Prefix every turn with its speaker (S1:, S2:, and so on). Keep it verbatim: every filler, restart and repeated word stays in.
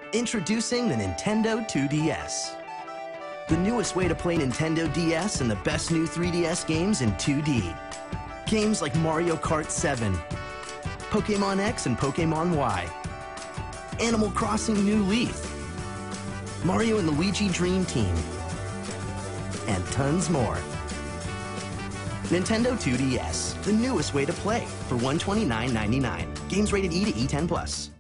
S1: Introducing the Nintendo two D S. The newest way to play Nintendo D S and the best new three D S games in two D. Games like Mario Kart seven, Pokemon X and Pokemon Y, Animal Crossing New Leaf, Mario and Luigi Dream Team, and tons more. Nintendo two D S, the newest way to play for one hundred twenty-nine ninety-nine. Games rated E to E ten plus.